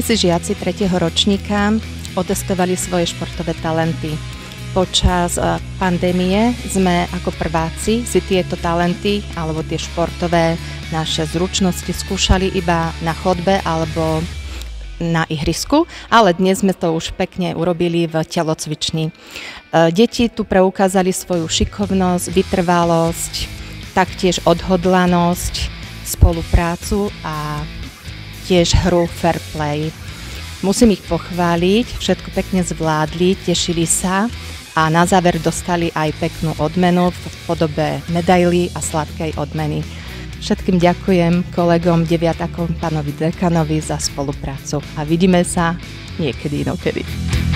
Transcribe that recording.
Dnes si žiaci 3. ročníka otestovali svoje športové talenty. Počas pandémie sme ako prváci si tieto talenty alebo tie športové naše zručnosti skúšali iba na chodbe alebo na ihrisku, ale dnes sme to už pekne urobili v telocvični. Deti tu preukázali svoju šikovnosť, vytrvalosť, taktiež odhodlanosť, spoluprácu a tiež hru fair play. Musím ich pochváliť, všetko pekne zvládli, tešili sa a na záver dostali aj peknú odmenu v podobe medailí a sladkej odmeny. Všetkým ďakujem kolegom, deviatakom, pánovi dekanovi za spoluprácu a vidíme sa niekedy inokedy.